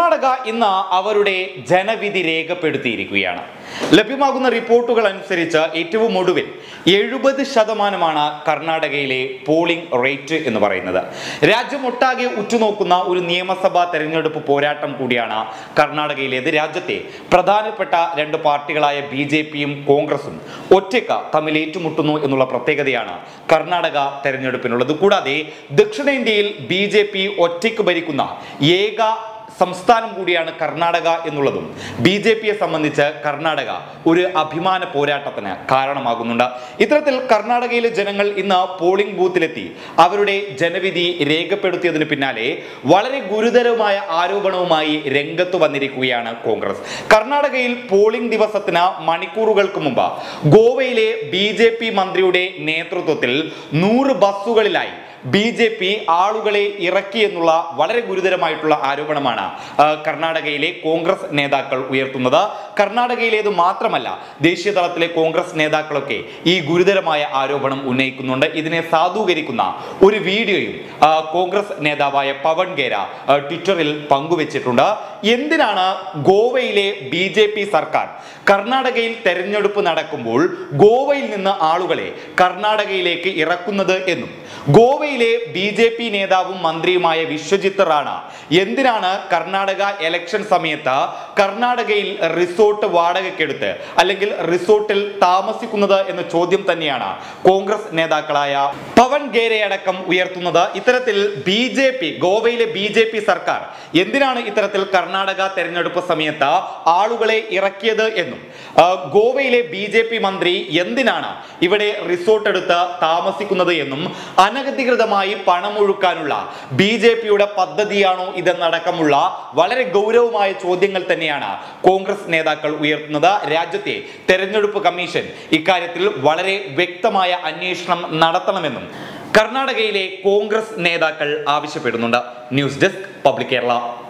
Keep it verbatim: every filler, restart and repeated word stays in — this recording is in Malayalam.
കർണാടക ഇന്ന് അവരുടെ ജനവിധി രേഖപ്പെടുത്തിയിരിക്കുകയാണ്. ലഭ്യമാകുന്ന റിപ്പോർട്ടുകൾ അനുസരിച്ച് ഏറ്റവും ഒടുവിൽ എഴുപത് ശതമാനമാണ് കർണാടകയിലെ പോളിംഗ് റേറ്റ് എന്ന് പറയുന്നത്. രാജ്യമൊട്ടാകെ ഉറ്റുനോക്കുന്ന ഒരു നിയമസഭാ തെരഞ്ഞെടുപ്പ് പോരാട്ടം കൂടിയാണ് കർണാടകയിലേത്. രാജ്യത്തെ പ്രധാനപ്പെട്ട രണ്ട് പാർട്ടികളായ ബി ജെ പിയും കോൺഗ്രസും ഒറ്റയ്ക്ക് തമ്മിൽ ഏറ്റുമുട്ടുന്നു എന്നുള്ള പ്രത്യേകതയാണ് കർണാടക തെരഞ്ഞെടുപ്പിനുള്ളത്. കൂടാതെ ദക്ഷിണേന്ത്യയിൽ ബി ജെ പി ഒറ്റയ്ക്ക് ഭരിക്കുന്ന ഏക സംസ്ഥാനം കൂടിയാണ് കർണാടക എന്നുള്ളതും ബി ജെ പിയെ സംബന്ധിച്ച് കർണാടക ഒരു അഭിമാന പോരാട്ടത്തിന് കാരണമാകുന്നുണ്ട്. ഇത്തരത്തിൽ കർണാടകയിലെ ജനങ്ങൾ ഇന്ന് പോളിംഗ് ബൂത്തിലെത്തി അവരുടെ ജനവിധി രേഖപ്പെടുത്തിയതിന് പിന്നാലെ വളരെ ഗുരുതരമായ ആരോപണവുമായി രംഗത്ത് വന്നിരിക്കുകയാണ് കോൺഗ്രസ്. കർണാടകയിൽ പോളിംഗ് ദിവസത്തിന് മണിക്കൂറുകൾക്ക് മുമ്പ് ഗോവയിലെ ബി ജെ പി മന്ത്രിയുടെ നേതൃത്വത്തിൽ നൂറ് ബസ്സുകളിലായി ബി ജെ പി ആളുകളെ ഇറക്കി എന്നുള്ള വളരെ ഗുരുതരമായിട്ടുള്ള ആരോപണമാണ് കർണാടകയിലെ കോൺഗ്രസ് നേതാക്കൾ ഉയർത്തുന്നത്. കർണാടകയിലേത് മാത്രമല്ല, ദേശീയ തലത്തിലെ കോൺഗ്രസ് നേതാക്കളൊക്കെ ഈ ഗുരുതരമായ ആരോപണം ഉന്നയിക്കുന്നുണ്ട്. ഇതിനെ സാധൂകരിക്കുന്ന ഒരു വീഡിയോയും കോൺഗ്രസ് നേതാവായ പവൻ ഖേര ട്വിറ്ററിൽ പങ്കുവച്ചിട്ടുണ്ട്. എന്തിനാണ് ഗോവയിലെ ബി ജെ പി സർക്കാർ കർണാടകയിൽ തെരഞ്ഞെടുപ്പ് നടക്കുമ്പോൾ ഗോവയിൽ നിന്ന് ആളുകളെ കർണാടകയിലേക്ക് ഇറക്കുന്നത് എന്നും ഗോവയിലെ ബി ജെ പി നേതാവും മന്ത്രിയുമായ വിശ്വജിത്ത് റാണ എന്തിനാണ് കർണാടക ഇലക്ഷൻ സമയത്ത് കർണാടകയിൽ റിസോർട്ട് വാടകയ്ക്കെടുത്ത് അല്ലെങ്കിൽ റിസോർട്ടിൽ താമസിക്കുന്നത് എന്ന ചോദ്യം തന്നെയാണ് കോൺഗ്രസ് നേതാക്കളായ പവൻ ഖേരയടക്കം ഉയർത്തുന്നത്. ഇത്തരത്തിൽ ബി ജെ പി ഗോവയിലെ ബി ജെ പി സർക്കാർ എന്തിനാണ് ഇത്തരത്തിൽ കർണാടക തെരഞ്ഞെടുപ്പ് സമയത്ത് ആളുകളെ ഇറക്കിയത് എന്നും ഗോവയിലെ ബി ജെ പി മന്ത്രി എന്തിനാണ് ഇവിടെ റിസോർട്ട് എടുത്ത് താമസിക്കുന്നത് എന്നും അനധികൃതമായി പണമൊഴുക്കാനുള്ള ബി ജെ പിയുടെ പദ്ധതിയാണോ ഇതെന്നടക്കമുള്ള വളരെ ഗൗരവമായ ചോദ്യങ്ങൾ തന്നെയാണ് കോൺഗ്രസ് നേതാക്കൾ ഉയർത്തുന്നത്. രാജ്യത്തെ തെരഞ്ഞെടുപ്പ് കമ്മീഷൻ ഇക്കാര്യത്തിൽ വളരെ വ്യക്തമായ അന്വേഷണം നടത്തണമെന്നും കർണാടകയിലെ കോൺഗ്രസ് നേതാക്കൾ ആവശ്യപ്പെടുന്നുണ്ട്. News desk public Kerala.